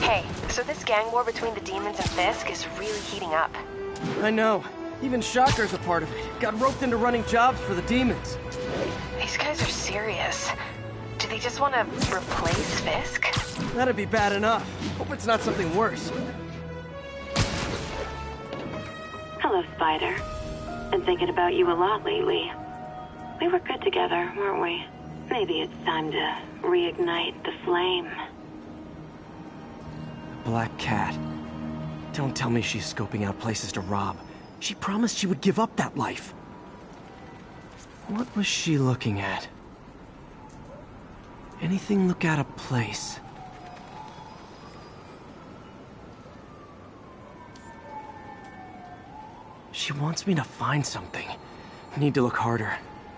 Hey, so this gang war between the demons and Fisk is really heating up. I know. Even Shocker's a part of it. Got roped into running jobs for the demons. These guys are serious. Do they just want to replace Fisk? That'd be bad enough. Hope it's not something worse. Hello, Spider. Been thinking about you a lot lately. We were good together, weren't we? Maybe it's time to reignite the flame. Black Cat. Don't tell me she's scoping out places to rob. She promised she would give up that life. What was she looking at? Anything look out of place? She wants me to find something. Need to look harder.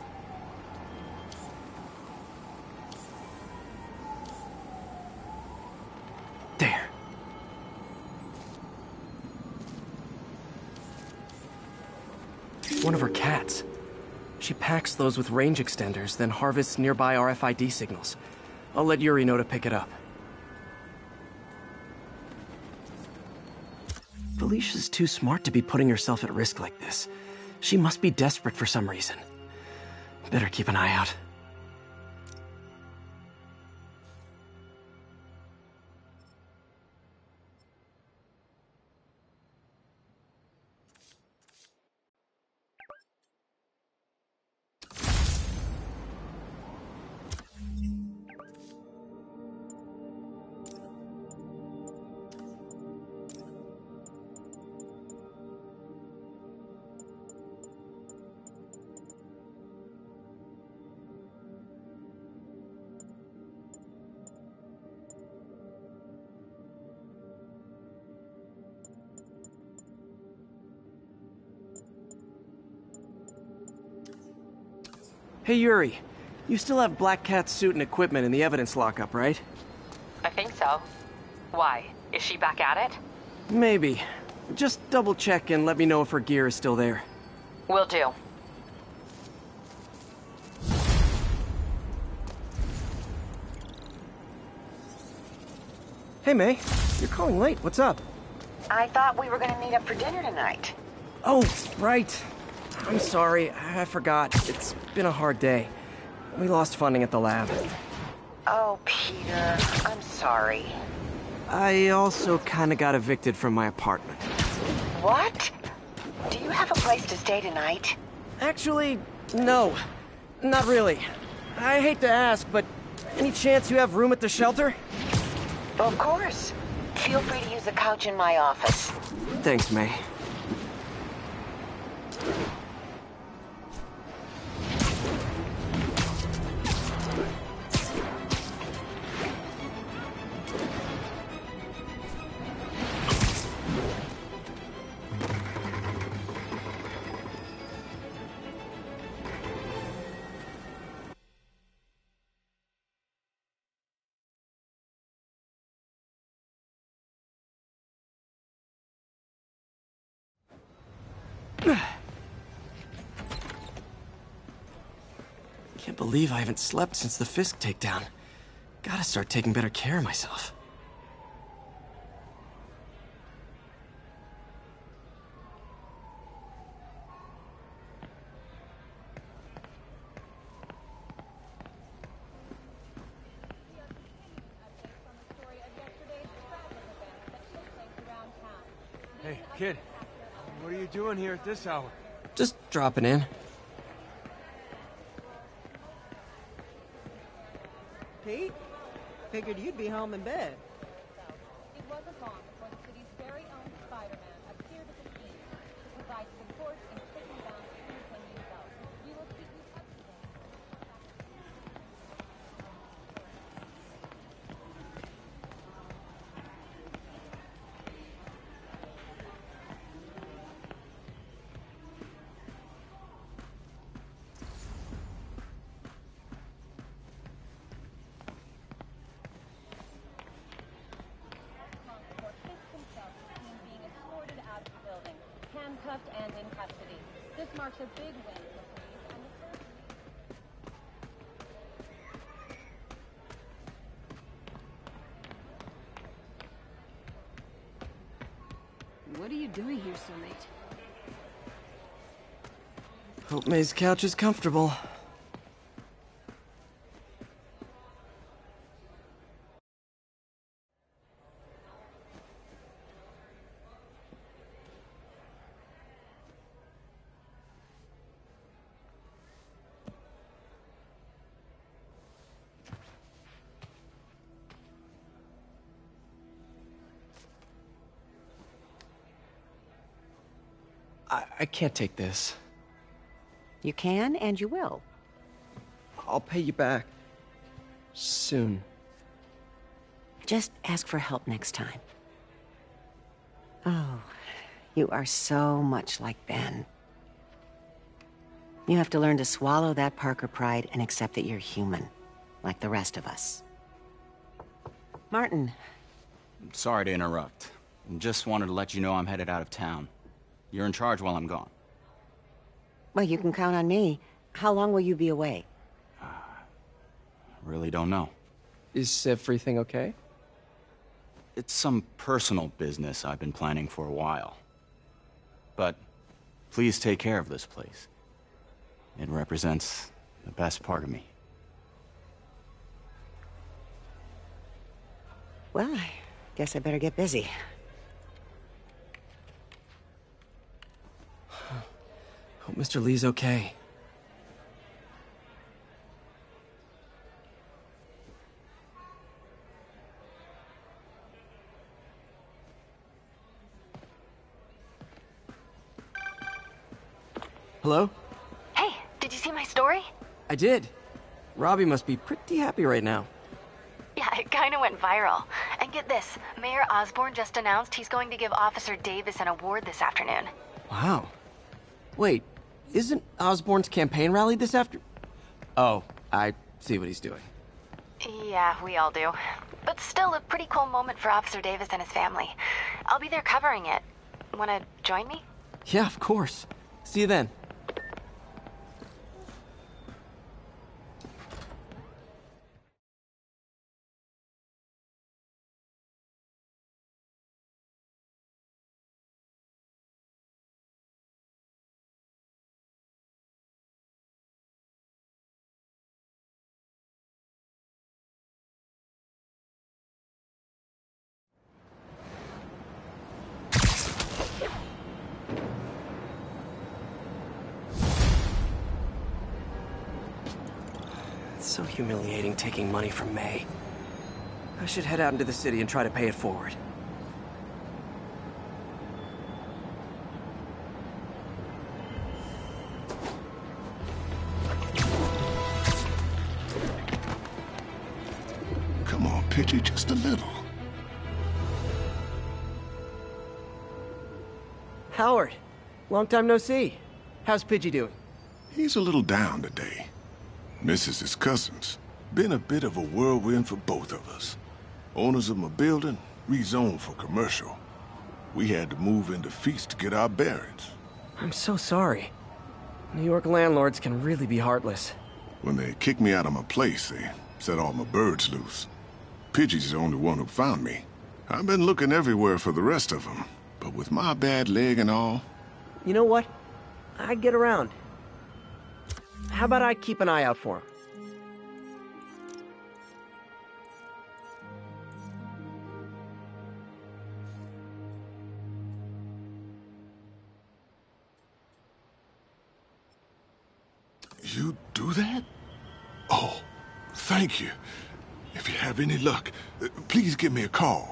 There. One of her cats. She packs those with range extenders, then harvests nearby RFID signals. I'll let Yuri know to pick it up. Felicia's too smart to be putting herself at risk like this. She must be desperate for some reason. Better keep an eye out. Hey Yuri, you still have Black Cat's suit and equipment in the evidence lockup, right? I think so. Why? Is she back at it? Maybe. Just double check and let me know if her gear is still there. Will do. Hey May, you're calling late. What's up? I thought we were gonna meet up for dinner tonight. Oh, right. I'm sorry, I forgot. It's been a hard day. We lost funding at the lab. Oh, Peter, I'm sorry. I also kinda got evicted from my apartment. What? Do you have a place to stay tonight? Actually, no. Not really. I hate to ask, but any chance you have room at the shelter? Of course. Feel free to use the couch in my office. Thanks, May. Can't believe I haven't slept since the Fisk takedown. Gotta start taking better care of myself. Hey, kid. What are you doing here at this hour? Just dropping in. Pete? Figured you'd be home in bed. It wasn't long before the city's very own Spider-Man appeared at the scene to provide support in taking down Kingpin himself. We will keep you up to date. Before Fisk himself is seen being escorted out of the building, handcuffed and in custody. This marks a big win for police and the first. What are you doing here so late? Hope May's couch is comfortable. I can't take this. You can, and you will. I'll pay you back. Soon. Just ask for help next time. Oh, you are so much like Ben. You have to learn to swallow that Parker pride and accept that you're human, like the rest of us. Martin. Sorry to interrupt. Just wanted to let you know I'm headed out of town. You're in charge while I'm gone. Well, you can count on me. How long will you be away? Really don't know. Is everything okay? It's some personal business I've been planning for a while. But please take care of this place. It represents the best part of me. Well, I guess I better get busy. Hope Mr. Lee's okay. Hello? Hey, did you see my story? I did. Robbie must be pretty happy right now. Yeah, it kind of went viral. And get this, Mayor Osborn just announced he's going to give Officer Davis an award this afternoon. Wow. Wait, isn't Osborn's campaign rally this after... Oh, I see what he's doing. Yeah, we all do. But still a pretty cool moment for Officer Davis and his family. I'll be there covering it. Wanna join me? Yeah, of course. See you then. It's so humiliating taking money from May. I should head out into the city and try to pay it forward. Come on, Pidgey, just a little. Howard, long time no see. How's Pidgey doing? He's a little down today. Misses his cousins. Been a bit of a whirlwind for both of us. Owners of my building rezoned for commercial. We had to move into Feast to get our bearings. I'm so sorry. New York landlords can really be heartless. When they kicked me out of my place, they set all my birds loose. Pidgey's the only one who found me. I've been looking everywhere for the rest of them, but with my bad leg and all... You know what? I'd get around. How about I keep an eye out for him? You do that? Oh, thank you. If you have any luck, please give me a call.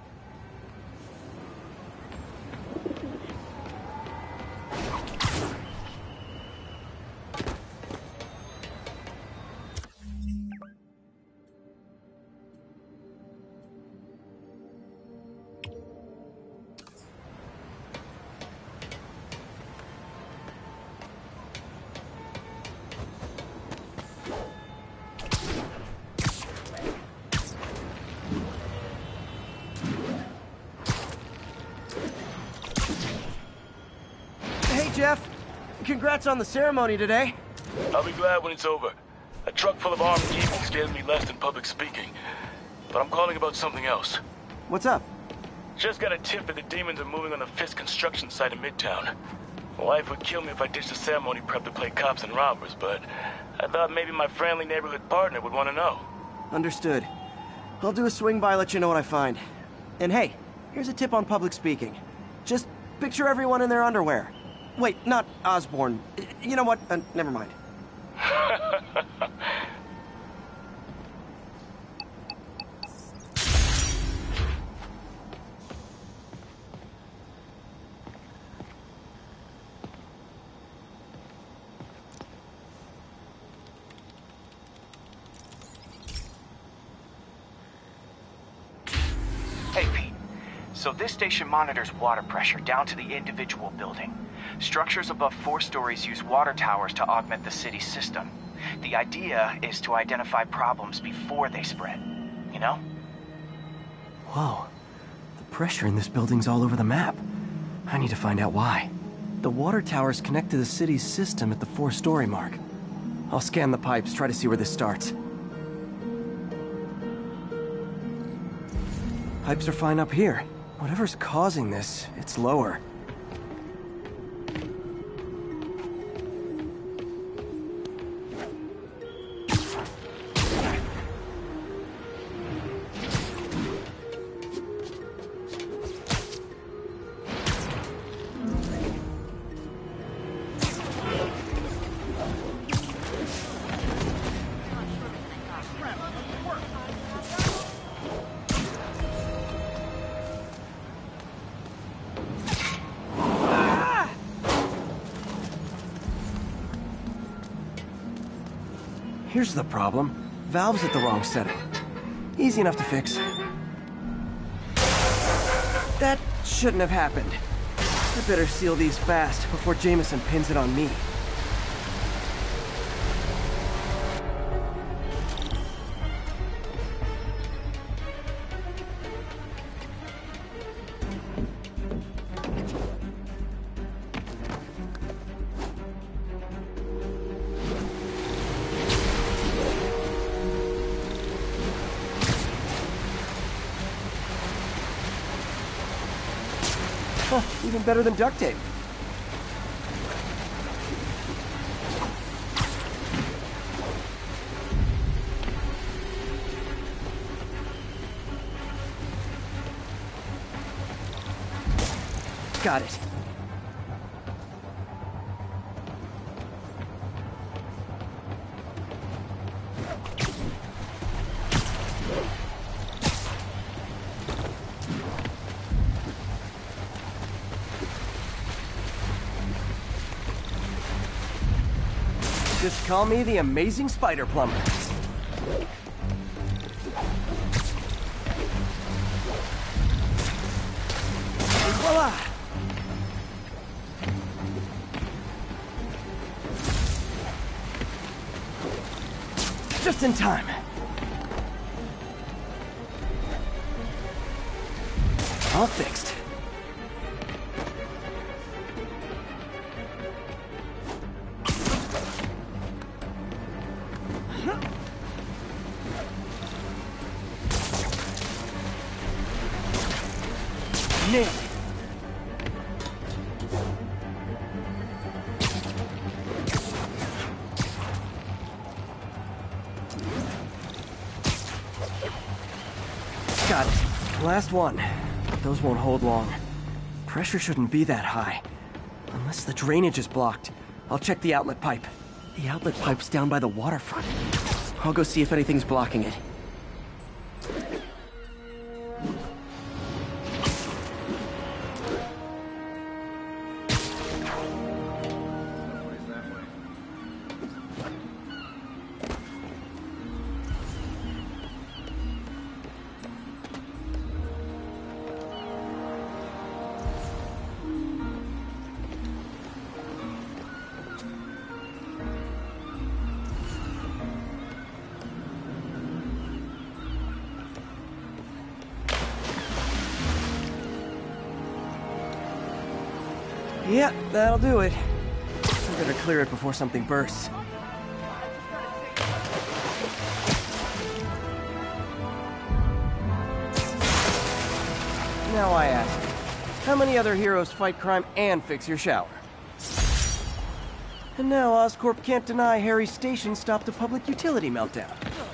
Jeff, congrats on the ceremony today. I'll be glad when it's over. A truck full of armed geeks scares me less than public speaking. But I'm calling about something else. What's up? Just got a tip that the demons are moving on the Fisk construction site in Midtown. My wife would kill me if I ditched the ceremony prep to play cops and robbers, but I thought maybe my friendly neighborhood partner would want to know. Understood. I'll do a swing by, let you know what I find. And hey, here's a tip on public speaking. Just picture everyone in their underwear. Wait, not Osborn. You know what? Never mind. Hey, Pete. So this station monitors water pressure down to the individual building. Structures above 4 stories use water towers to augment the city's system. The idea is to identify problems before they spread, you know? Whoa. The pressure in this building's all over the map. I need to find out why. The water towers connect to the city's system at the 4-story mark. I'll scan the pipes, try to see where this starts. Pipes are fine up here. Whatever's causing this, it's lower. Here's the problem. Valve's at the wrong setting. Easy enough to fix. That shouldn't have happened. I better seal these fast before Jameson pins it on me. Even better than duct tape. Got it. Just call me the Amazing Spider Plumber. Voila! Just in time. All fixed. Nailed it. Got it. Last one. Those won't hold long. Pressure shouldn't be that high. Unless the drainage is blocked. I'll check the outlet pipe. The outlet pipe's down by the waterfront. I'll go see if anything's blocking it. Yeah, that'll do it. I better clear it before something bursts. Now I ask, how many other heroes fight crime and fix your shower? And now Oscorp can't deny Harry's station stopped a public utility meltdown.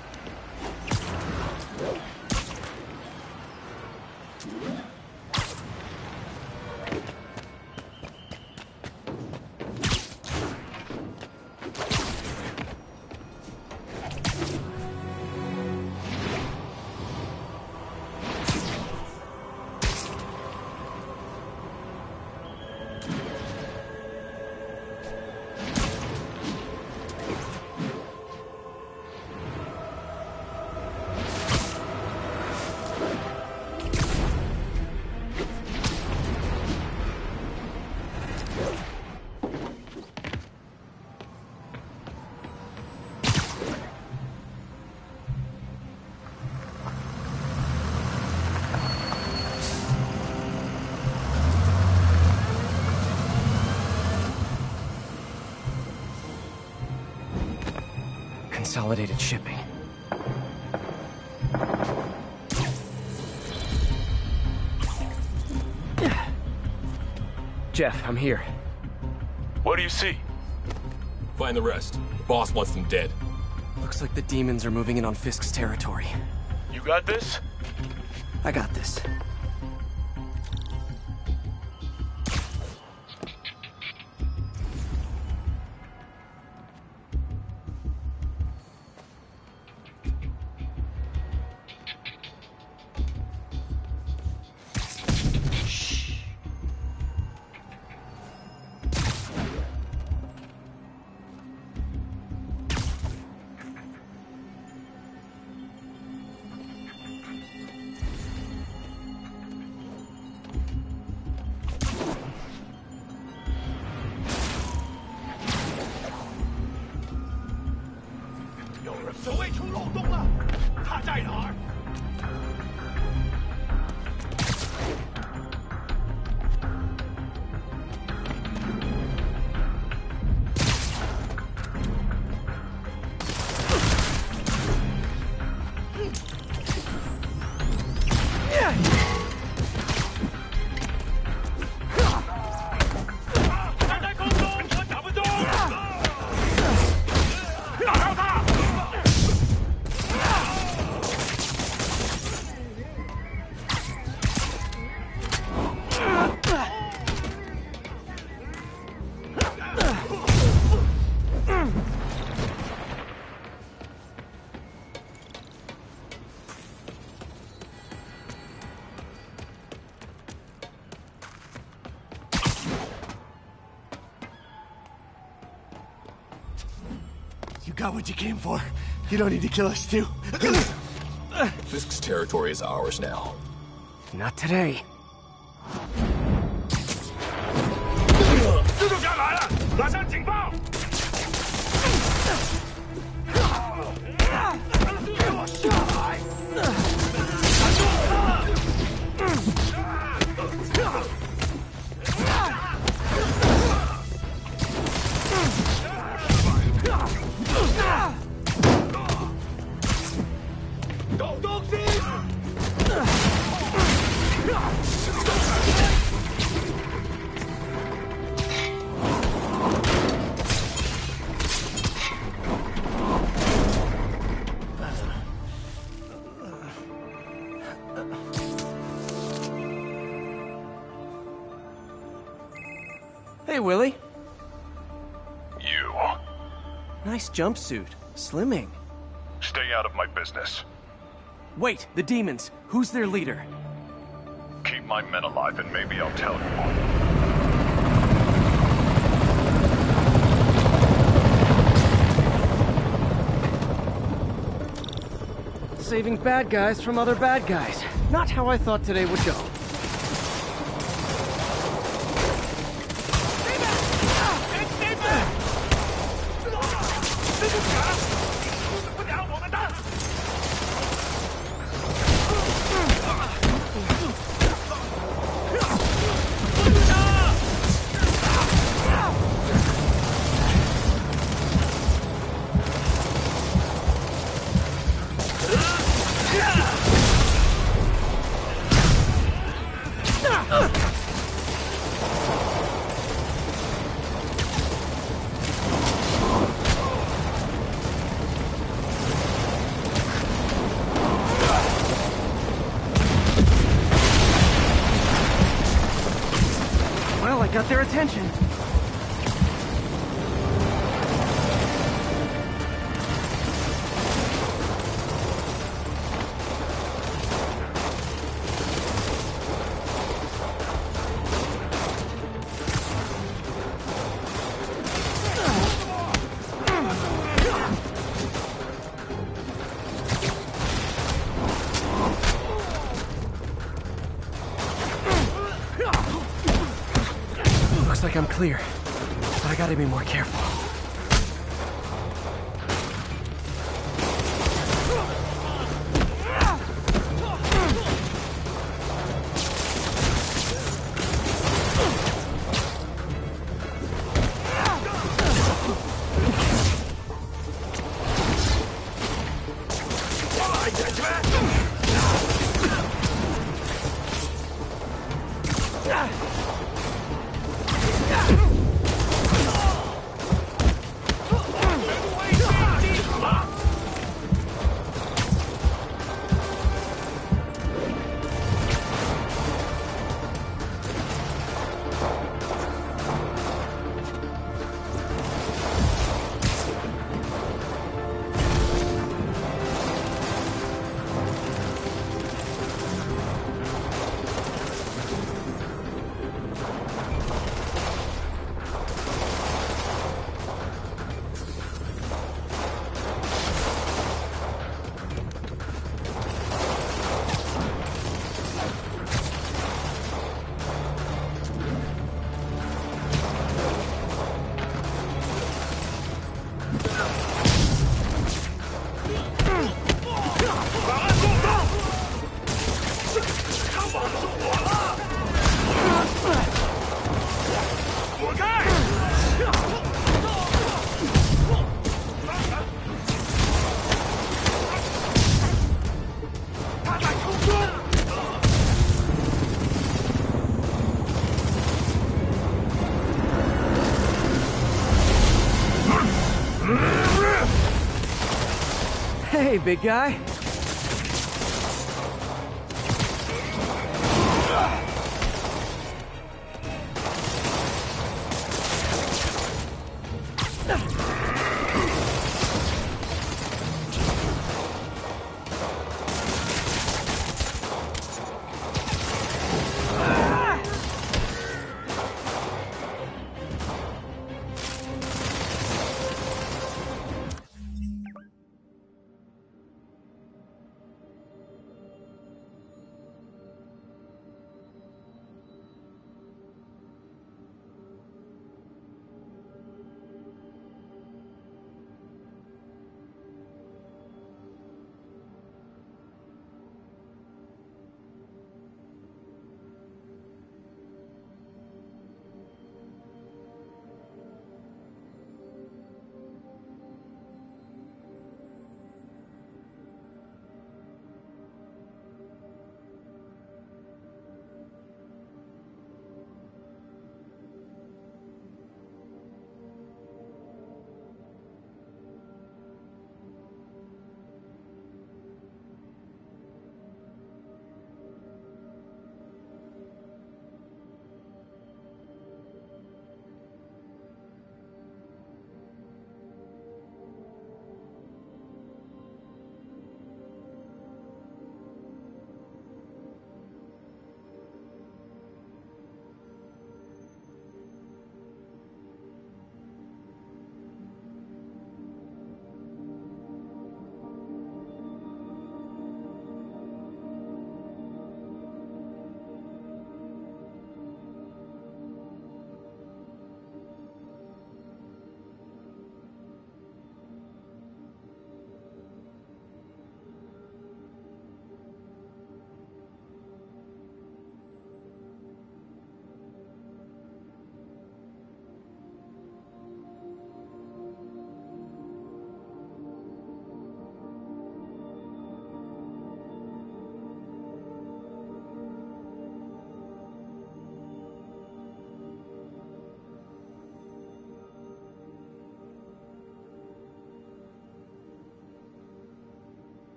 Consolidated shipping. Jeff, I'm here. What do you see? Find the rest. The boss wants them dead. Looks like the demons are moving in on Fisk's territory. You got this? I got this. Got what you came for. You don't need to kill us, too. Fisk's territory is ours now. Not today. Hey, Willie. You. Nice jumpsuit. Slimming. Stay out of my business. Wait, the demons. Who's their leader? Keep my men alive and maybe I'll tell you. Saving bad guys from other bad guys. Not how I thought today would go. Well, I got their attention. Looks like I'm clear, but I gotta be more careful. Hey, big guy.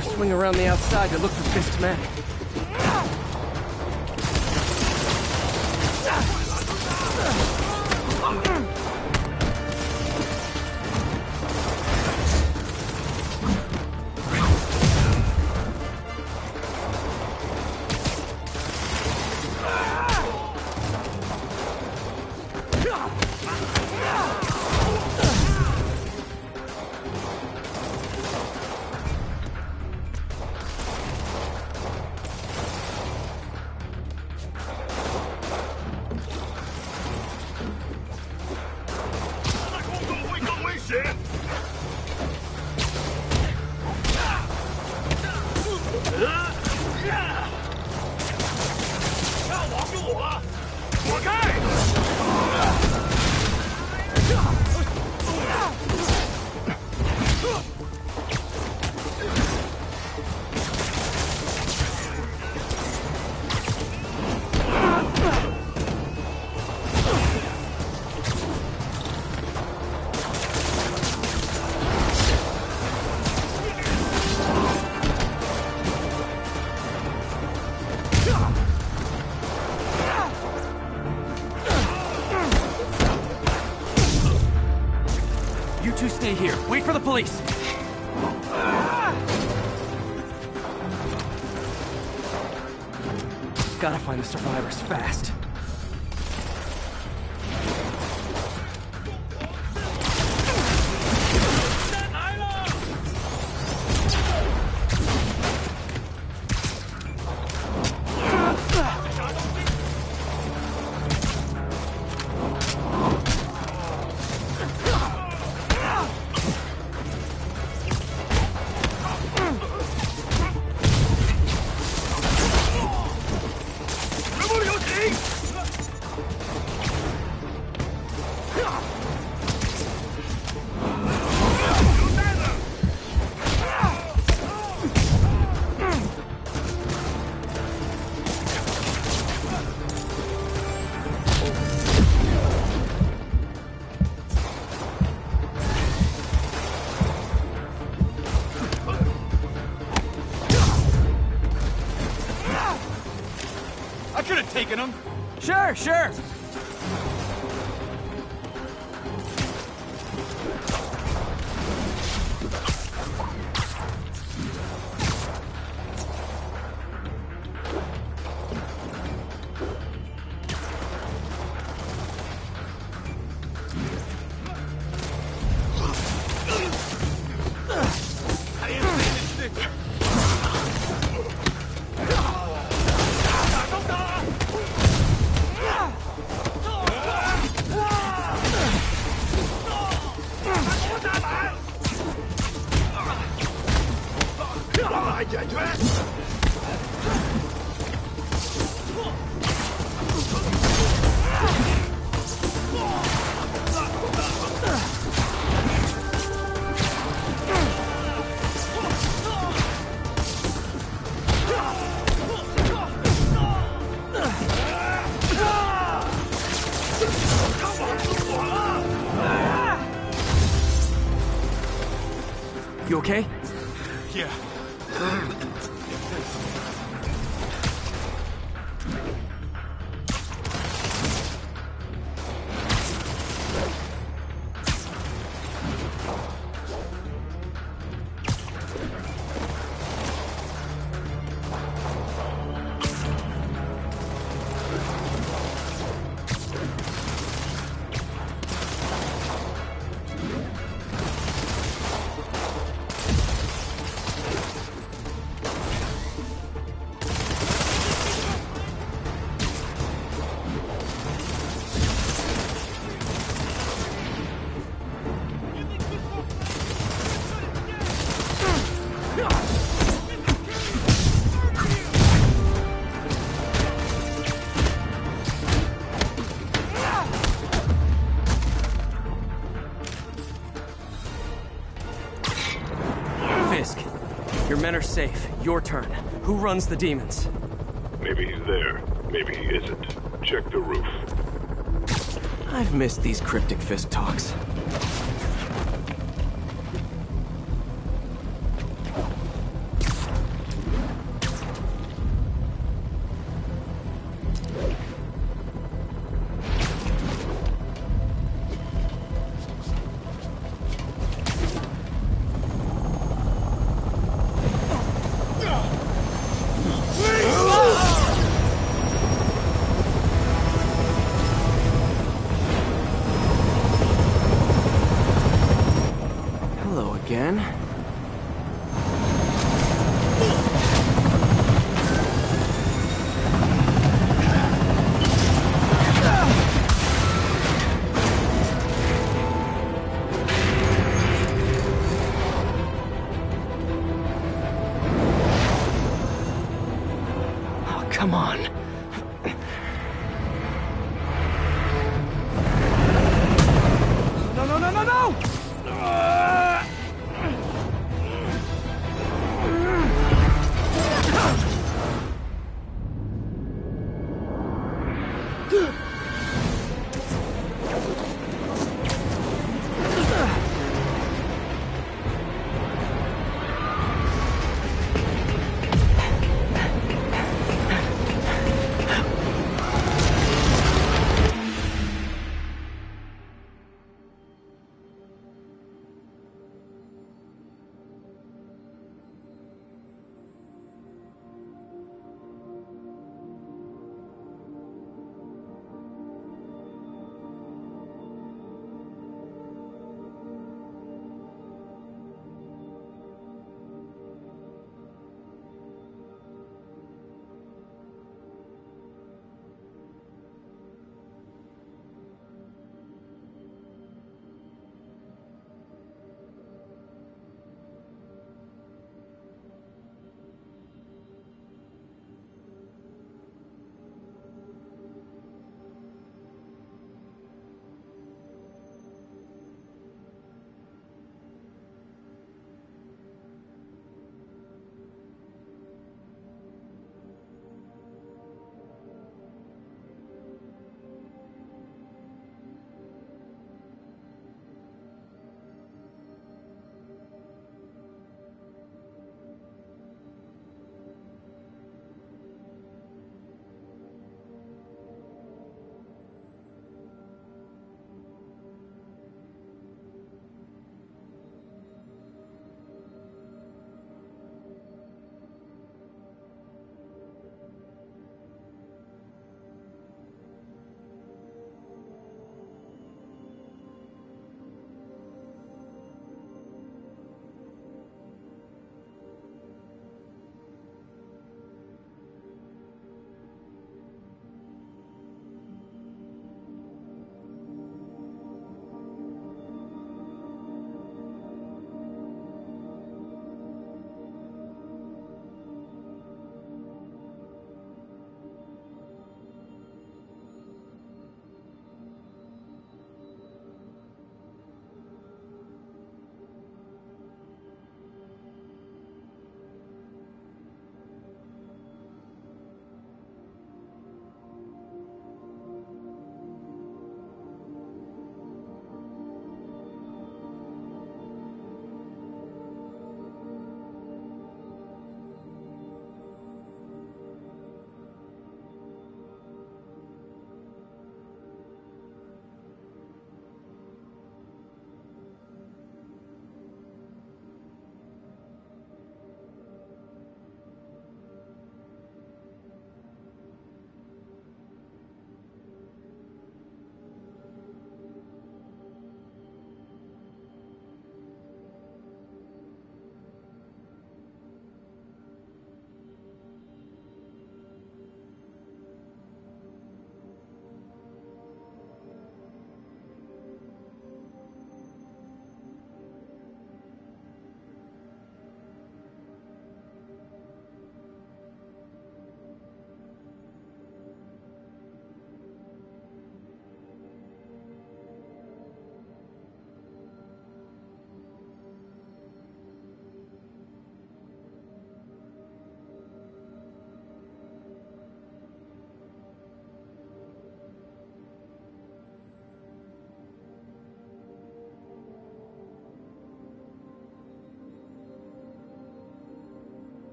Better swing around the outside to look for Fisk's men. You two stay here. Wait for the police. Gotta find the survivors fast. I could have taken him. Sure, sure. You okay? Yeah. Fisk, your men are safe. Your turn. Who runs the demons? Maybe he's there. Maybe he isn't. Check the roof. I've missed these cryptic Fisk talks. Come on. No, no, no, no, no!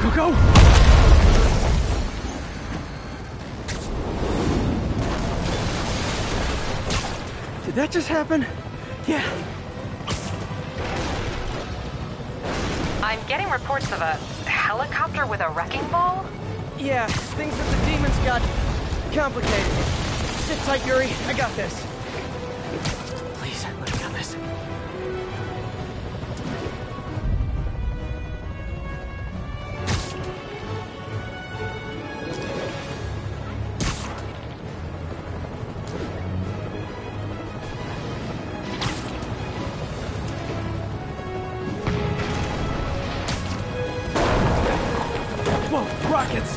Go, go! Did that just happen? Yeah. I'm getting reports of a helicopter with a wrecking ball? Yeah, things with the demons got complicated. Sit tight, Yuri. I got this. Please, let me got this. Whoa, rockets!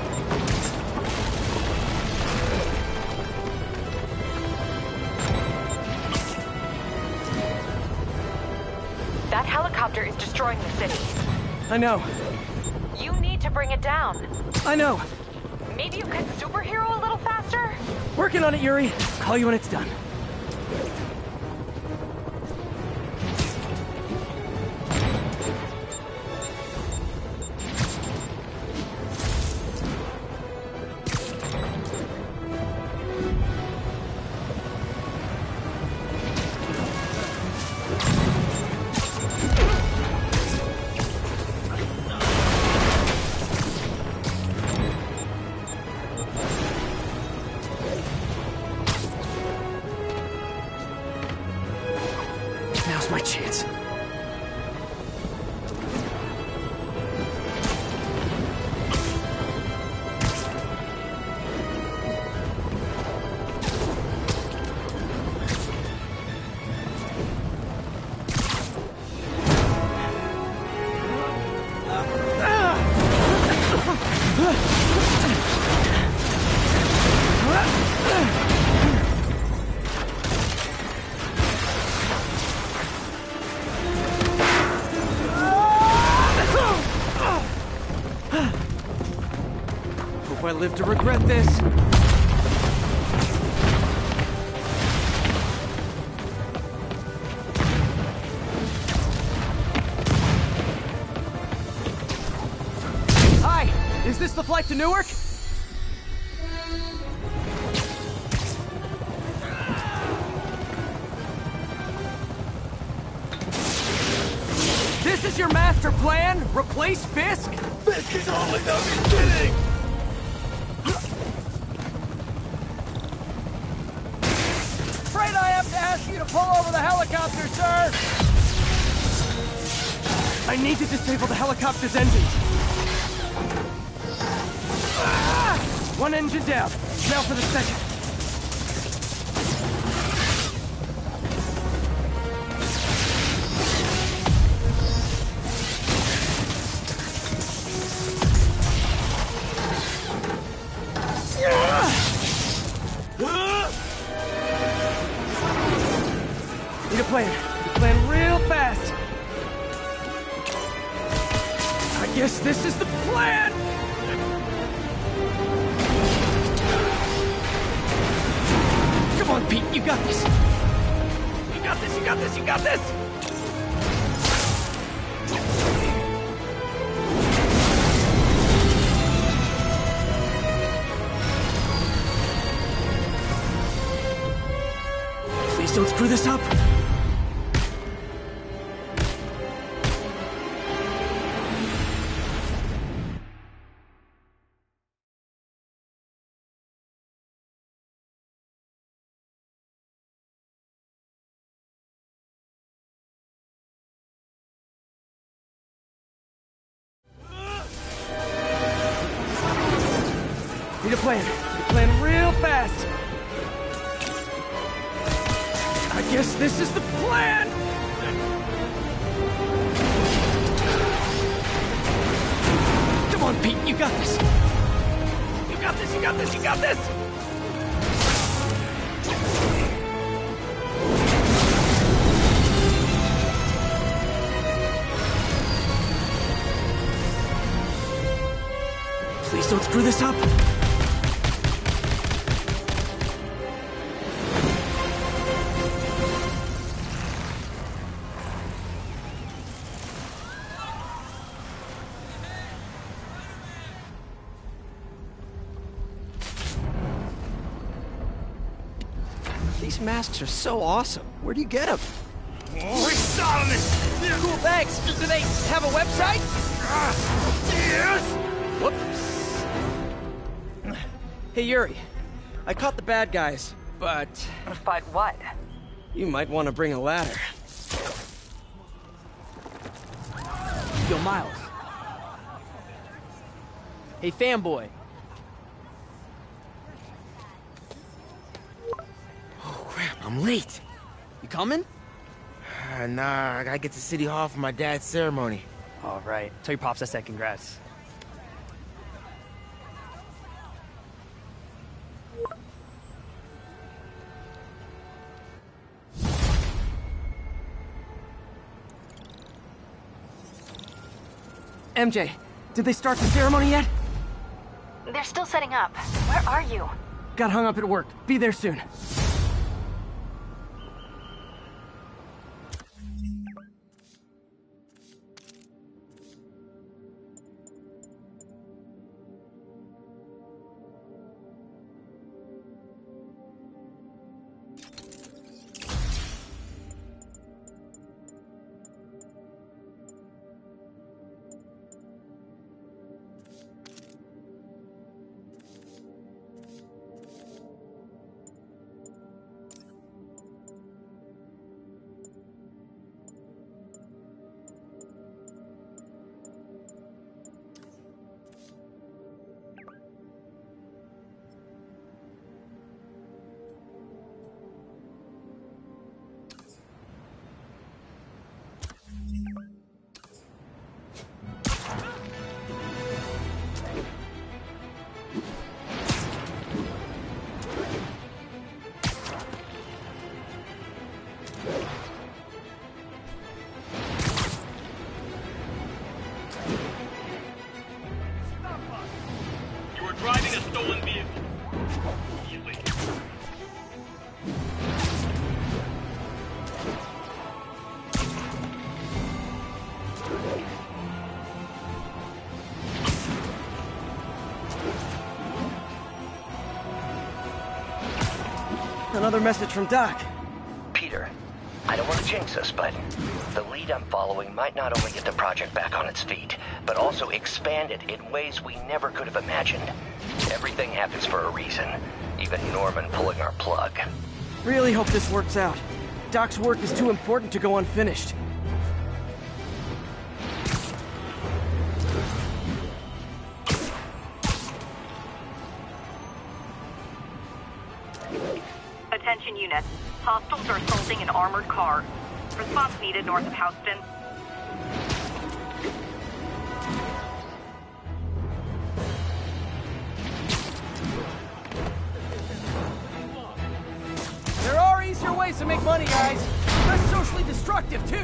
That helicopter is destroying the city. I know. You need to bring it down. I know. Maybe you could superhero a little faster? Working on it, Yuri. Call you when it's done. Now's my chance. Hope I live to regret this. Hi, is this the flight to Newark? This is your master plan? Replace Fisk? Fisk is only the beginning! Afraid I have to ask you to pull over the helicopter, sir! I need to disable the helicopter's engines. One engine down. Now for the second. Need a plan. Need a plan real fast. I guess this is the plan! Come on, Pete, you got this. You got this, you got this, you got this! Please don't screw this up. Need a plan. Need a plan real fast. I guess this is the plan! Come on, Pete, you got this. You got this, you got this, you got this! Please don't screw this up. These masks are so awesome. Where do you get them? Oh, Cool, thanks. Do they have a website? Yes! Whoops. Hey, Yuri. I caught the bad guys, but... But what? You might want to bring a ladder. Yo, Miles. Hey, fanboy. Oh, crap, I'm late. You coming? Nah, I gotta get to City Hall for my dad's ceremony. All right. Tell your pops I said congrats. MJ, did they start the ceremony yet? They're still setting up. Where are you? Got hung up at work. Be there soon. Another message from Doc. Peter, I don't want to jinx us, but the lead I'm following might not only get the project back on its feet, but also expand it in ways we never could have imagined. Everything happens for a reason, even Norman pulling our plug. Really hope this works out. Doc's work is too important to go unfinished. Attention units. Hostiles are assaulting an armored car. Response needed north of Houston. There are easier ways to make money, guys. Less socially destructive, too.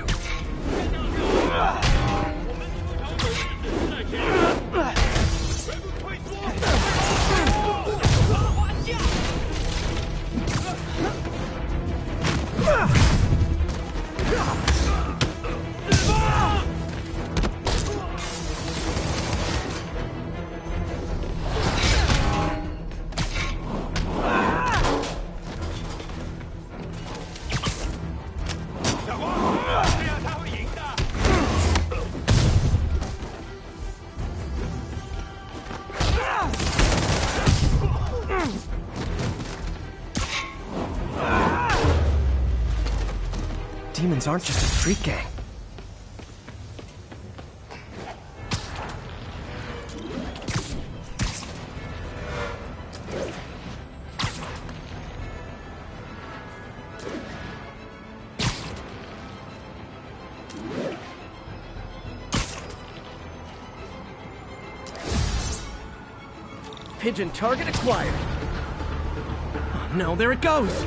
Demons aren't just a street gang. Pigeon target acquired. Oh no, there it goes!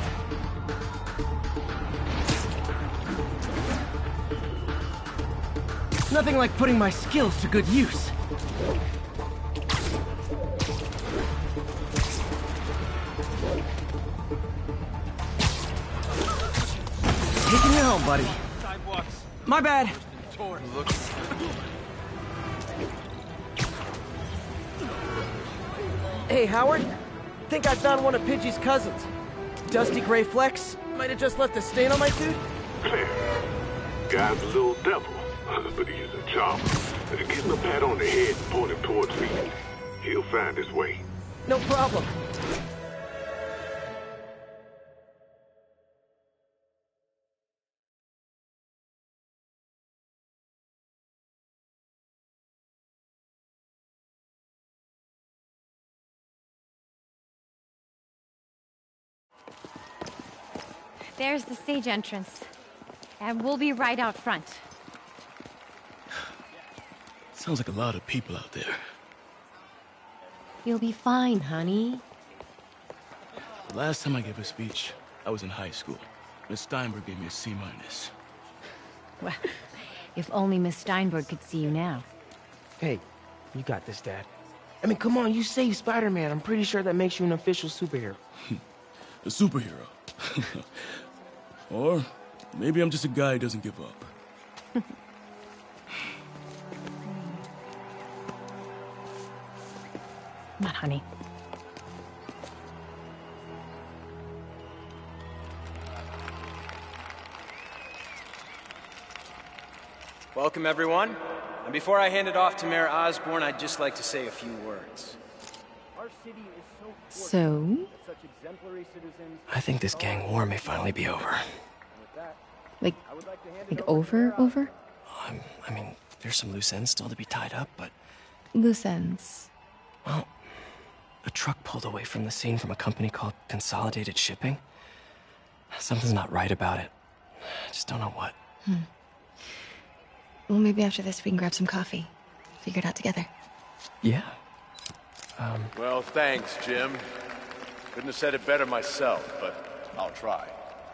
Nothing like putting my skills to good use. Taking you home, buddy. Sidewalks. My bad. Torn. Hey, Howard. Think I found one of Pidgey's cousins. dusty gray flecks? Might have just left a stain on my suit? Claire, guy's a little devil, but he's a charmer. Give him a pat on the head and point him towards me. He'll find his way. No problem. There's the stage entrance. And we'll be right out front. Sounds like a lot of people out there. You'll be fine, honey. The last time I gave a speech, I was in high school. Miss Steinberg gave me a C-. Well, if only Miss Steinberg could see you now. Hey, you got this, Dad. I mean, come on, you saved Spider-Man. I'm pretty sure that makes you an official superhero. A superhero. Or maybe I'm just a guy who doesn't give up. Come on, honey. Welcome, everyone. And before I hand it off to Mayor Osborn, I'd just like to say a few words. So? I think this gang war may finally be over. Like over? I mean, there's some loose ends still to be tied up, but... Loose ends. Well, a truck pulled away from the scene from a company called Consolidated Shipping. Something's not right about it. I just don't know what. Well, maybe after this we can grab some coffee. Figure it out together. Yeah. Well, thanks, Jim. Couldn't have said it better myself, but I'll try.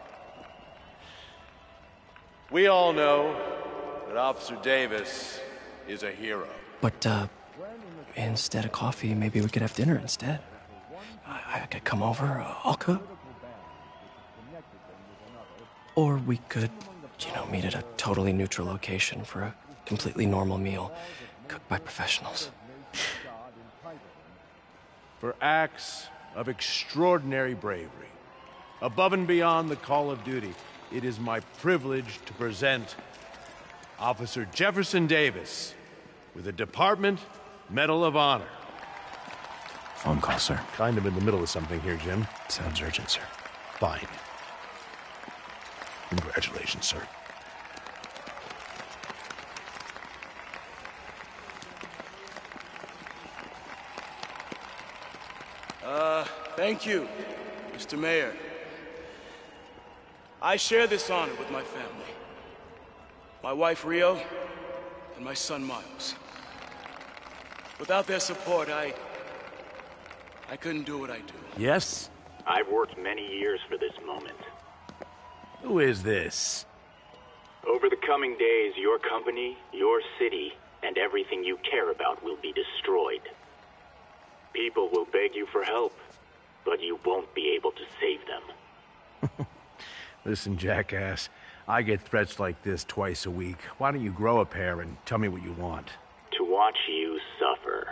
We all know that Officer Davis is a hero. But, instead of coffee, maybe we could have dinner instead. I could come over, I'll cook. Or we could, meet at a totally neutral location for a completely normal meal, cooked by professionals. For acts of extraordinary bravery, above and beyond the call of duty, it is my privilege to present Officer Jefferson Davis with the Department Medal of Honor. Phone call, sir. Kind of in the middle of something here, Jim. Sounds urgent, sir. Fine. Congratulations, sir. Thank you, Mr. Mayor. I share this honor with my family. My wife, Rio, and my son, Miles. Without their support, I couldn't do what I do. Yes? I've worked many years for this moment. Who is this? Over the coming days, your company, your city, and everything you care about will be destroyed. People will beg you for help, but you won't be able to save them. Listen, jackass, I get threats like this twice a week. Why don't you grow a pair and tell me what you want? To watch you suffer.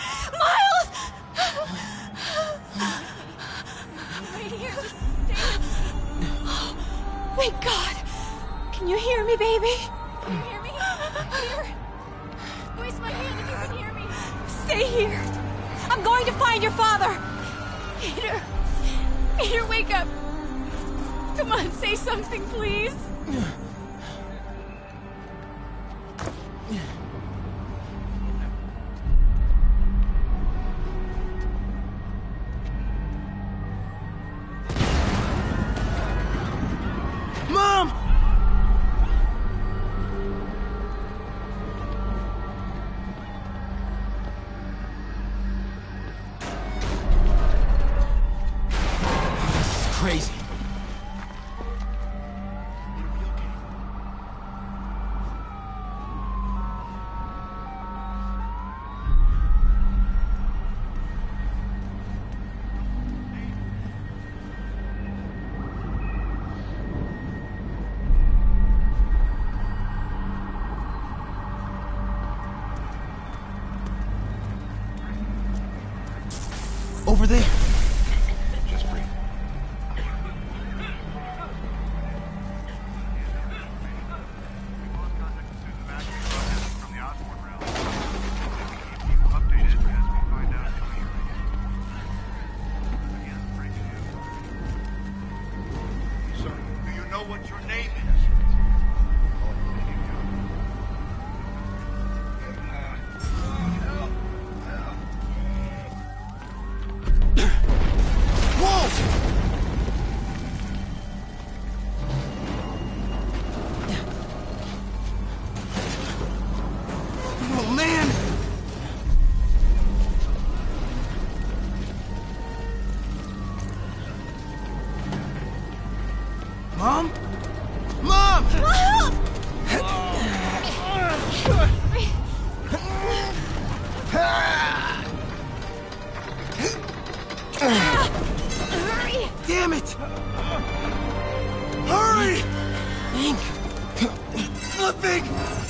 Miles! Right here. Oh, thank God. Can you hear me, baby? Can you hear me? Here. Squeeze my hand if you can hear me. Stay here. I'm going to find your father. Peter. Peter, wake up. Come on, say something, please. Mom! This is crazy. Over there. Just breathe. Sir, do you know what your name is? Oh, man! Mom? Mom! Hurry! Damn it! Hurry! Think. Flipping!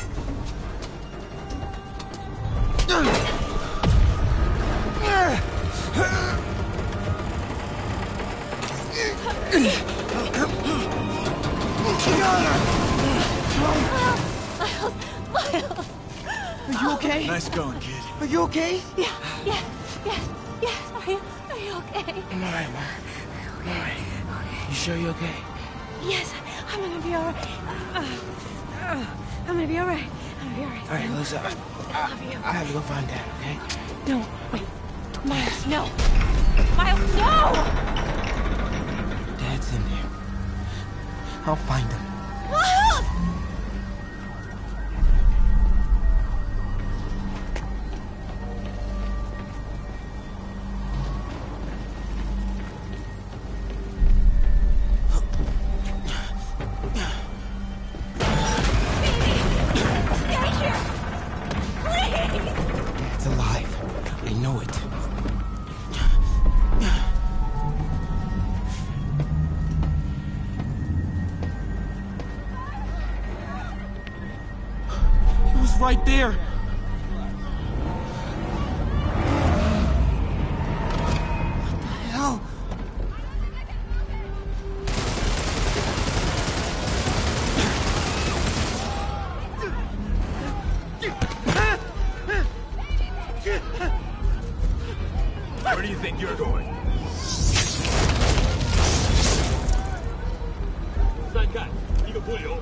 Miles! Are you okay? Nice going, kid. Are you okay? Yeah. Are you okay? I'm alright, Mom. I'm alright. You sure you're okay? Yes, I'm gonna be alright. I'm gonna be alright. Alright, listen. I love you. I have to go find Dad, okay? No, wait. Miles, no. Miles, no! Dad's in there. I'll find him. Miles! Dad's alive. I know it. He was right there. What the hell? Where do you think you're going? 再看一个波流。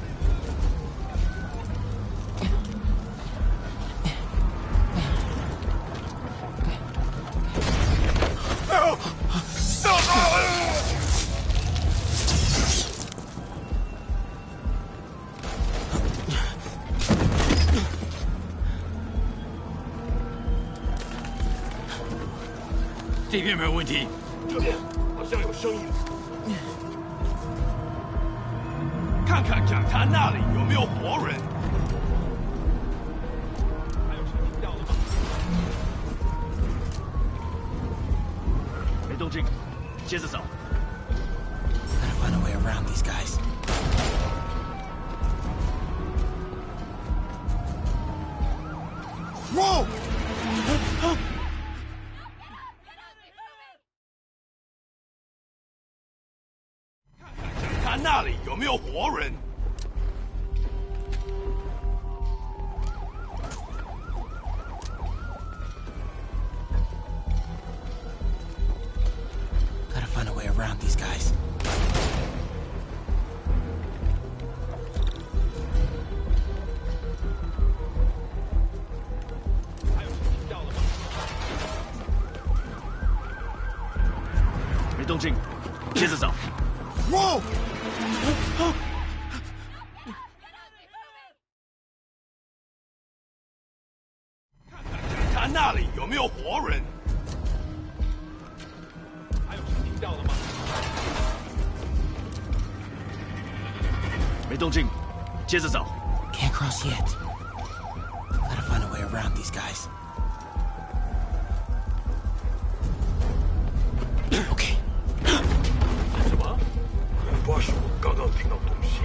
这边没有问题。这边好像有声音。看看讲坛那里有没有活人。还有谁听到了吗？没动静，接着走。 Gotta find a way around these guys. Whoa! 那里有没有活人？ Gotta find a way around these guys. Whoa! 他那里有没有活人？还有谁听到了吗？没动静，接着走。 Can't cross yet. Gotta find a way around these guys. Okay. 什么？发现我刚刚听到东西。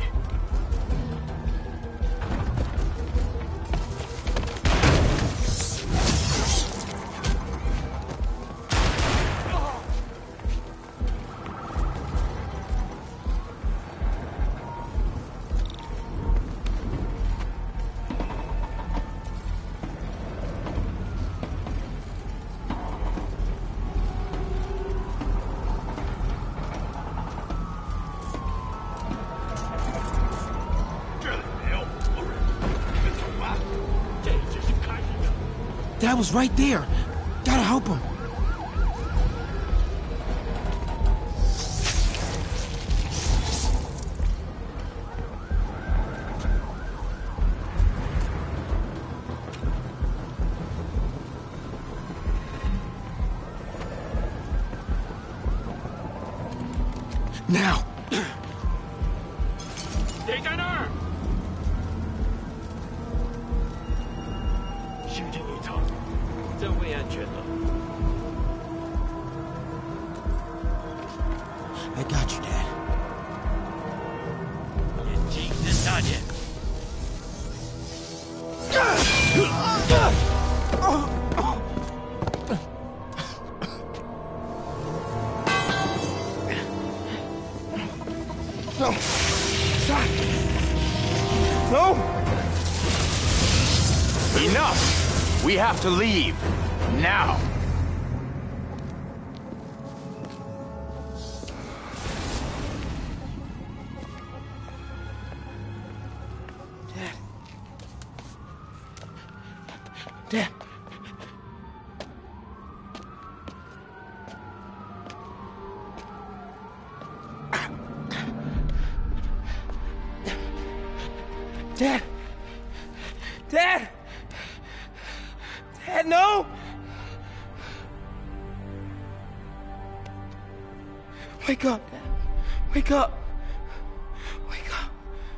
Dad was right there. Gotta help him. Now. 谁在那儿？行进一场，真为安全了。 I got you, Dad. 眼睛睁大点。 No! Stop! No! Enough! We have to leave. Now! Dad. Dad! Dad! Dad, no! Wake up, Dad. Wake up. Wake up.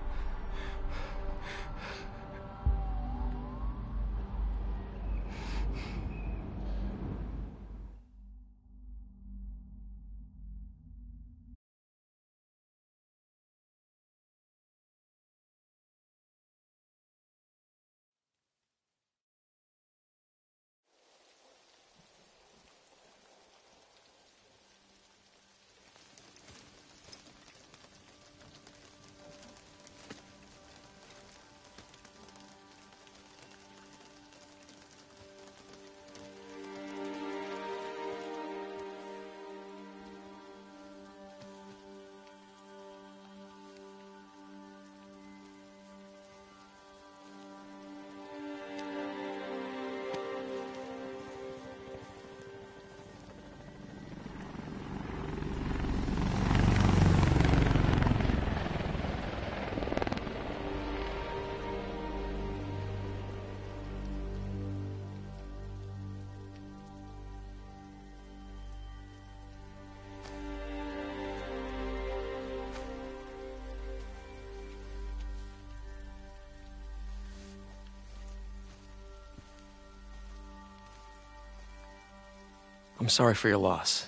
I'm sorry for your loss.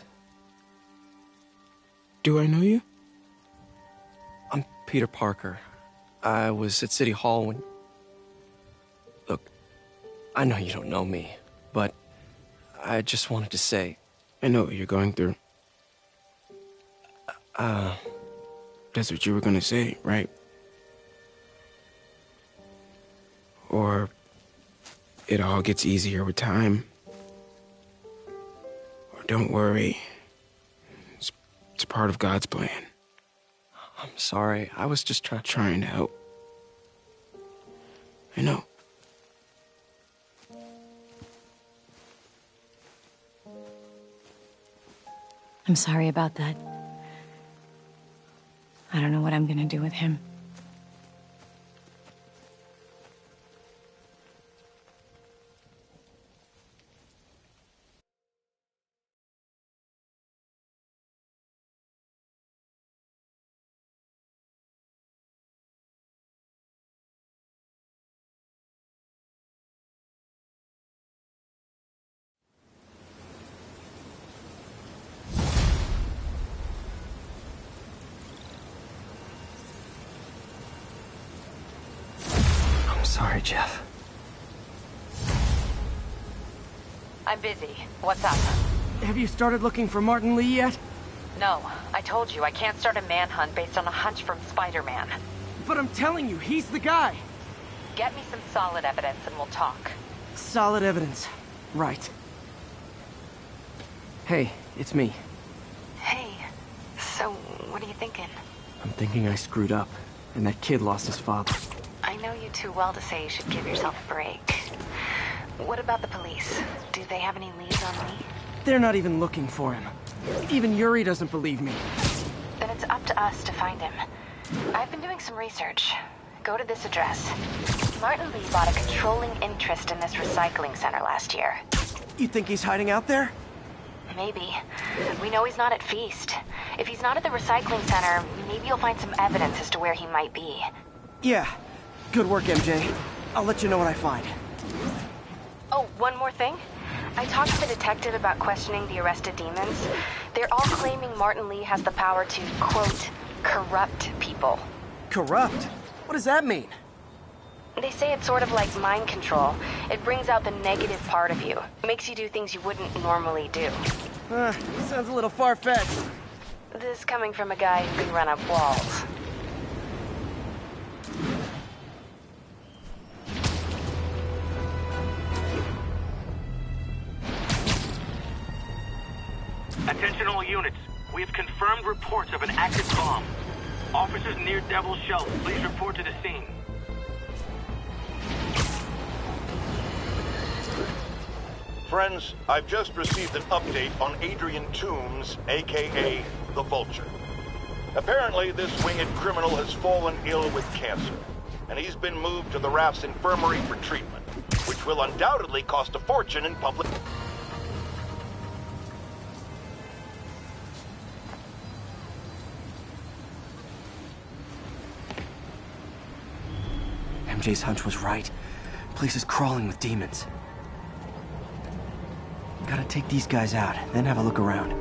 Do I know you? I'm Peter Parker. I was at City Hall when... Look, I know you don't know me, but I just wanted to say... I know what you're going through. That's what you were gonna say, right? Or it all gets easier with time. Or don't worry. It's part of God's plan. I'm sorry. I was just trying to help. I know. I'm sorry about that. I don't know what I'm gonna do with him. Sorry, Jeff. I'm busy. What's up? Have you started looking for Martin Lee yet? No. I told you, I can't start a manhunt based on a hunch from Spider-Man. But I'm telling you, he's the guy. Get me some solid evidence and we'll talk. Solid evidence. Right. Hey, it's me. Hey. So, what are you thinking? I'm thinking I screwed up, and that kid lost his father. I know you too well to say you should give yourself a break. What about the police? Do they have any leads on me? They're not even looking for him. Even Yuri doesn't believe me. Then it's up to us to find him. I've been doing some research. Go to this address. Martin Lee bought a controlling interest in this recycling center last year. You think he's hiding out there? Maybe. We know he's not at Feast. If he's not at the recycling center, maybe you'll find some evidence as to where he might be. Yeah. Good work, MJ. I'll let you know what I find. Oh, one more thing. I talked to the detective about questioning the arrested demons. They're all claiming Martin Lee has the power to, quote, corrupt people. Corrupt? What does that mean? They say it's sort of like mind control. It brings out the negative part of you. Makes you do things you wouldn't normally do. Sounds a little far-fetched. This coming from a guy who can run up walls. Attention all units. We have confirmed reports of an active bomb. Officers near Devil's Shelf, please report to the scene. Friends, I've just received an update on Adrian Toombs, aka the Vulture. Apparently, this winged criminal has fallen ill with cancer, and he's been moved to the RAF's infirmary for treatment, which will undoubtedly cost a fortune in public... MJ's hunch was right. Place is crawling with demons. Gotta take these guys out, then have a look around.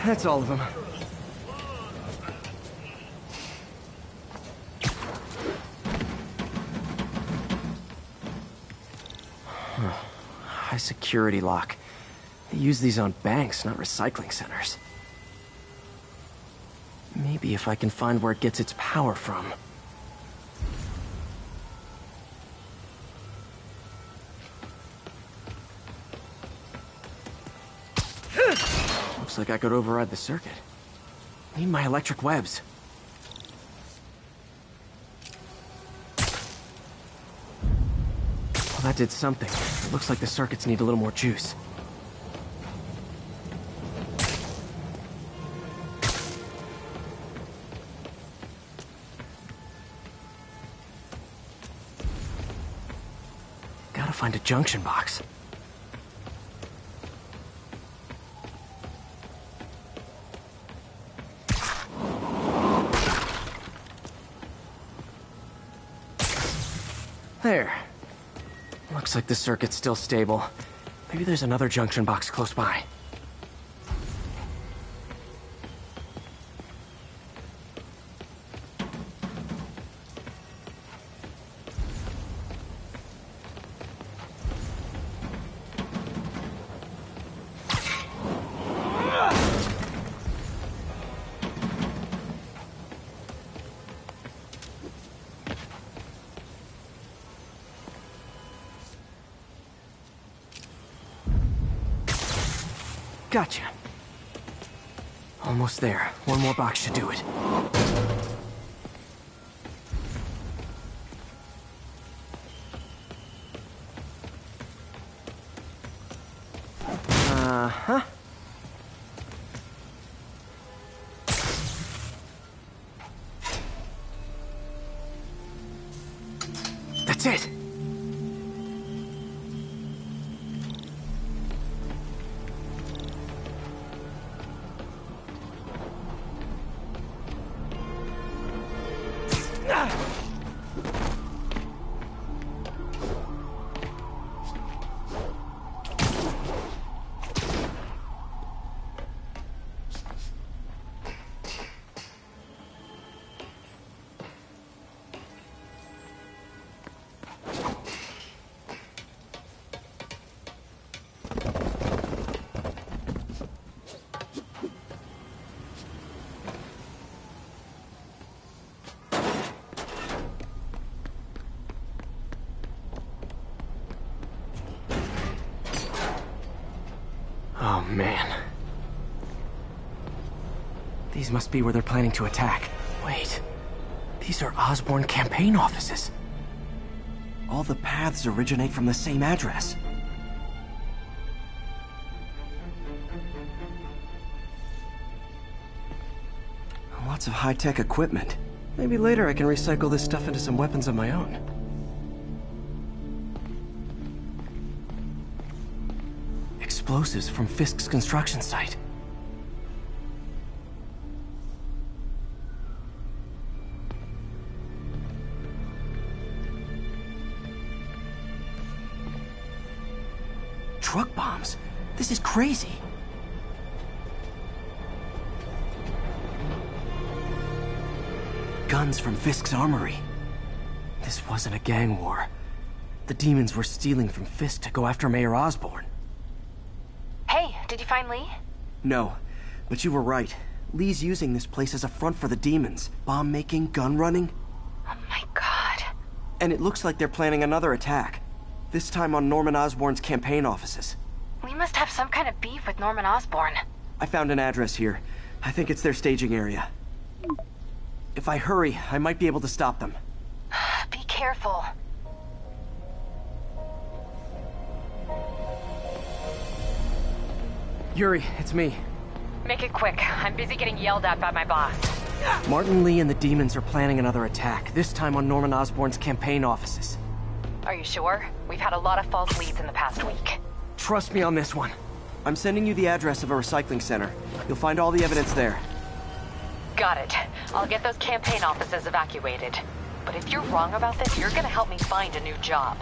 That's all of them. High security lock. They use these on banks, not recycling centers. Maybe if I can find where it gets its power from. Looks like I could override the circuit. Need my electric webs. Well, that did something. It looks like the circuits need a little more juice. Gotta find a junction box. There. Looks like the circuit's still stable. Maybe there's another junction box close by. Gotcha. Almost there. One more box should do it. Uh-huh. That's it! Oh, man. These must be where they're planning to attack. Wait. These are Osborn campaign offices. All the paths originate from the same address. Lots of high-tech equipment. Maybe later I can recycle this stuff into some weapons of my own. Explosives from Fisk's construction site. Truck bombs? This is crazy. Guns from Fisk's armory. This wasn't a gang war. The demons were stealing from Fisk to go after Mayor Osborn. Hey, did you find Lee? No, but you were right. Lee's using this place as a front for the demons. Bomb-making, gun-running. Oh my god. And it looks like they're planning another attack. This time on Norman Osborn's campaign offices. Lee must have some kind of beef with Norman Osborn. I found an address here. I think it's their staging area. If I hurry, I might be able to stop them. Be careful. Yuri, it's me. Make it quick. I'm busy getting yelled at by my boss. Martin Lee and the demons are planning another attack, this time on Norman Osborn's campaign offices. Are you sure? We've had a lot of false leads in the past week. Trust me on this one. I'm sending you the address of a recycling center. You'll find all the evidence there. Got it. I'll get those campaign offices evacuated. But if you're wrong about this, you're gonna help me find a new job.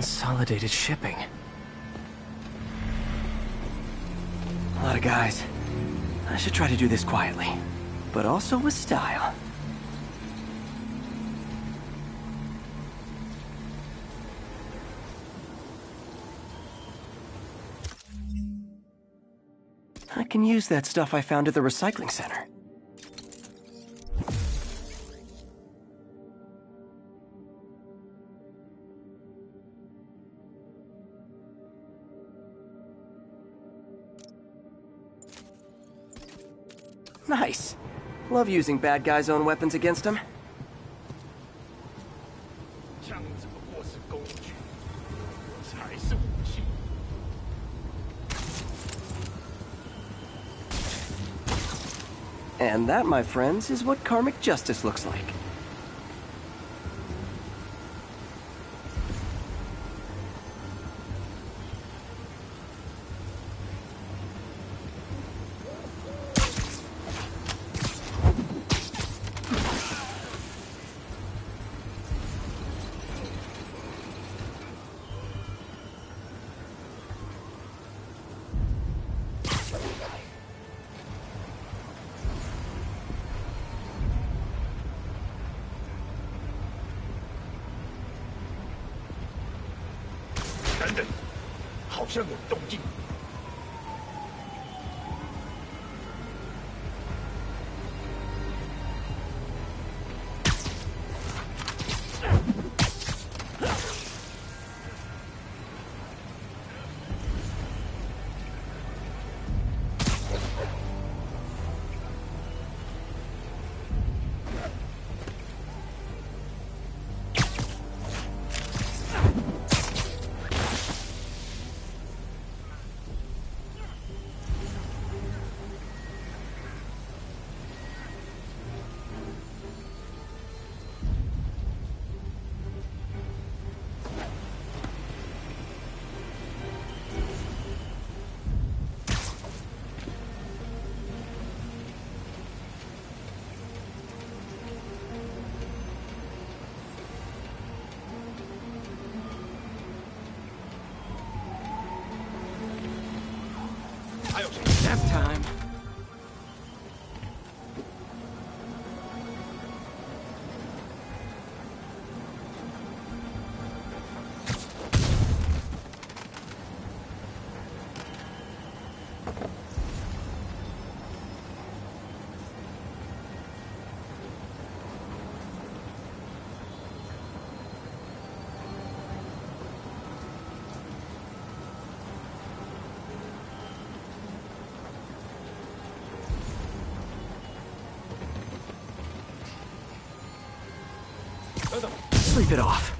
Consolidated shipping. A lot of guys. I should try to do this quietly, but also with style. I can use that stuff I found at the recycling center. Nice. Love using bad guys' own weapons against them. And that, my friends, is what karmic justice looks like. Nap time. Sleep it off.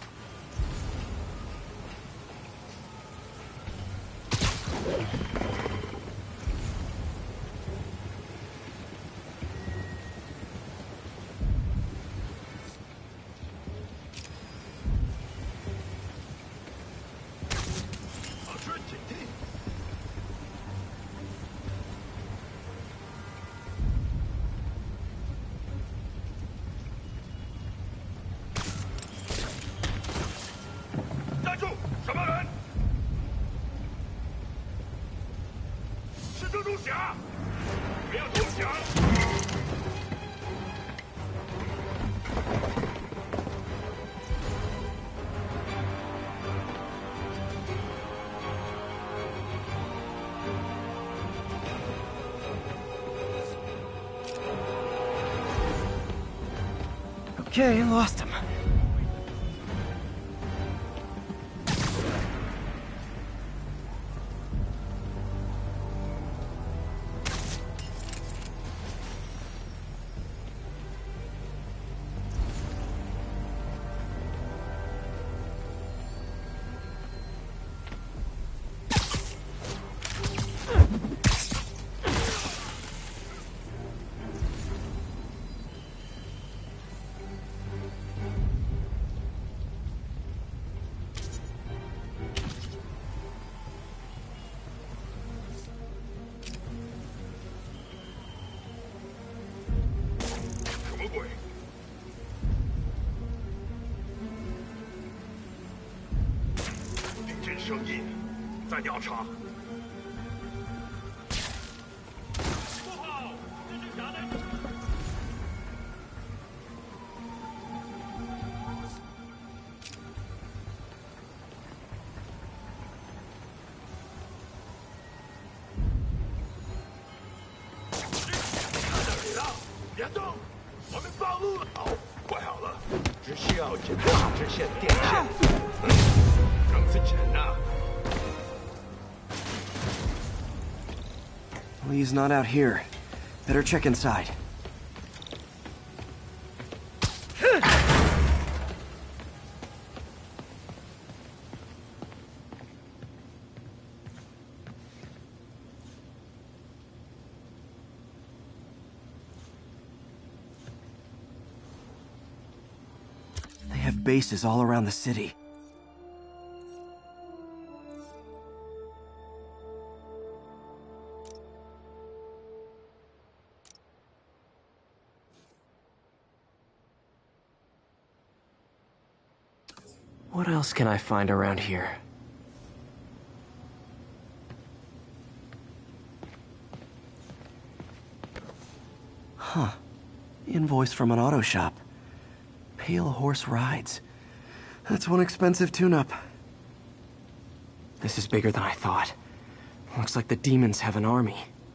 Okay, lost him. 声音，在调查。不好，这是啥的？ 别动！我们暴露了！哦，怪好了，只需要这根直线电线。让自己人啊！ Lee's not out here. Better check inside. Bases all around the city. What else can I find around here? Huh. Invoice from an auto shop. Pale Horse Rides. That's one expensive tune-up. This is bigger than I thought. Looks like the demons have an army.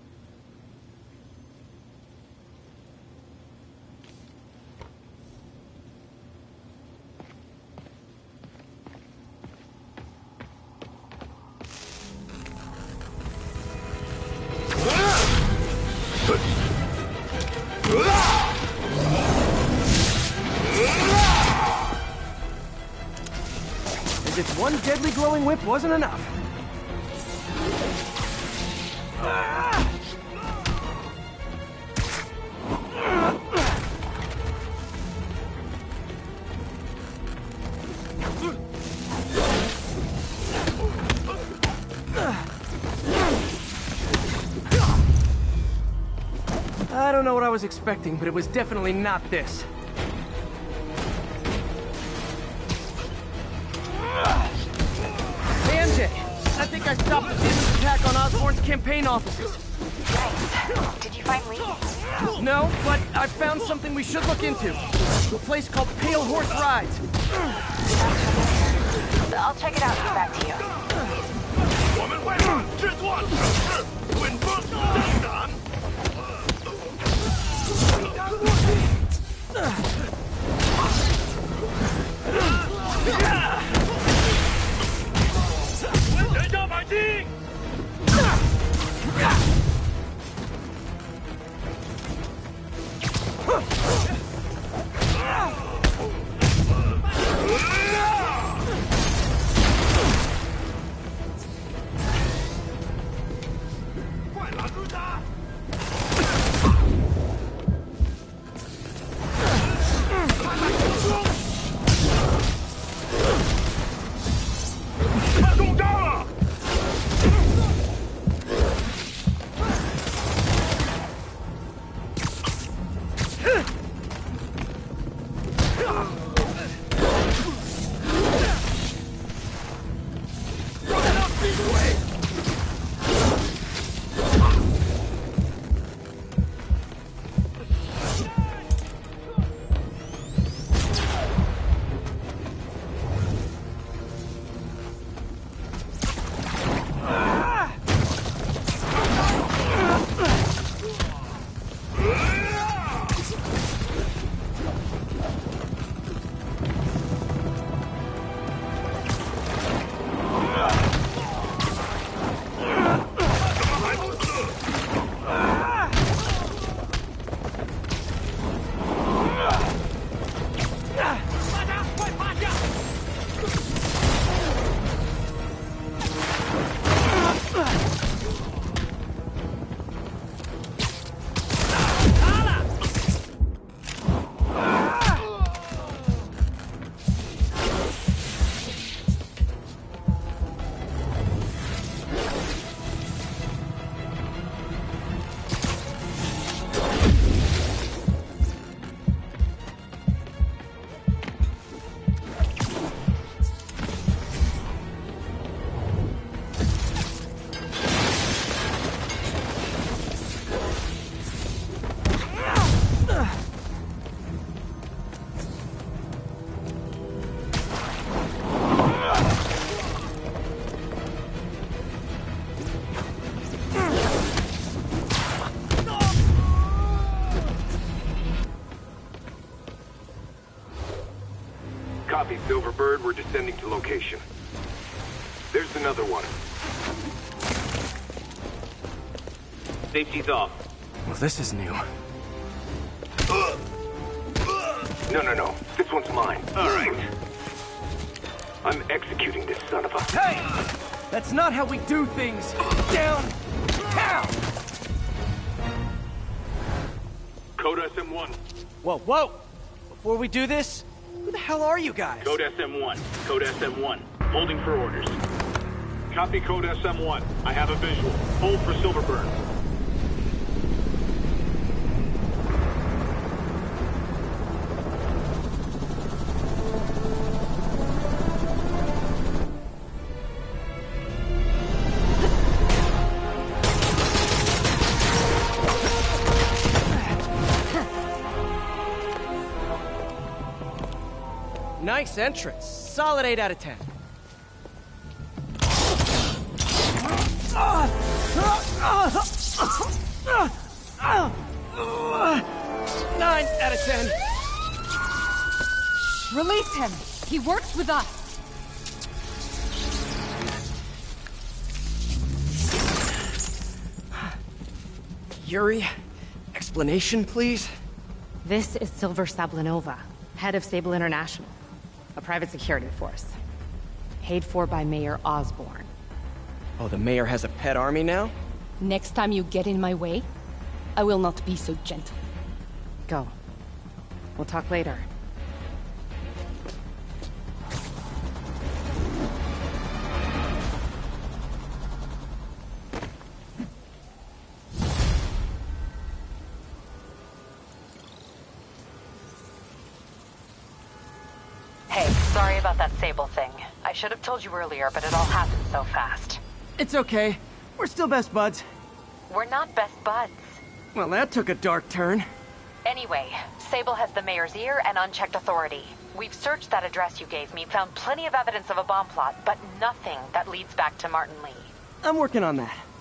As if one deadly glowing whip wasn't enough. I don't know what I was expecting, but it was definitely not this. I think I stopped the demon's attack on Osborn's campaign offices. Nice. Did you find Lee? No, but I found something we should look into. A place called Pale Horse Rides. I'll check it out and get back to you. 我们会制作城市稳步增长。人家反击！ Ugh! Bird, we're descending to location. There's another one. Safety's off. Well, this is new. No. This one's mine. All right. I'm executing this son of a... Hey! That's not how we do things! Down! Down! Code SM-1. Whoa! Before we do this, who the hell are you guys? Code SM-1. Code SM-1. Holding for orders. Copy Code SM-1. I have a visual. Hold for Silverburn. Nice entrance. Solid 8 out of 10. 9 out of 10. Release him. He works with us. Yuri, explanation, please? This is Silver Sablinova, head of Sable International, a private security force. Paid for by Mayor Osborn. Oh, the mayor has a pet army now? Next time you get in my way, I will not be so gentle. Go. We'll talk later. Hey, sorry about that Sable thing. I should have told you earlier, but it all happened so fast. It's okay. We're still best buds. We're not best buds. Well, that took a dark turn. Anyway, Sable has the mayor's ear and unchecked authority. We've searched that address you gave me, found plenty of evidence of a bomb plot, but nothing that leads back to Martin Lee. I'm working on that.